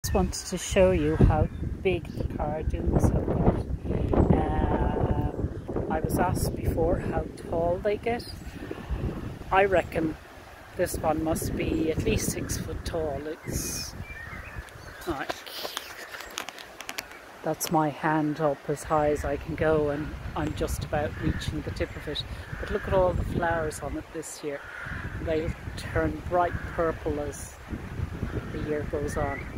just wanted to show you how big the Cardoons have got. I was asked before how tall they get. I reckon this one must be at least 6 foot tall. It's like, that's my hand up as high as I can go, and I'm just about reaching the tip of it. But look at all the flowers on it this year. They'll turn bright purple as the year goes on.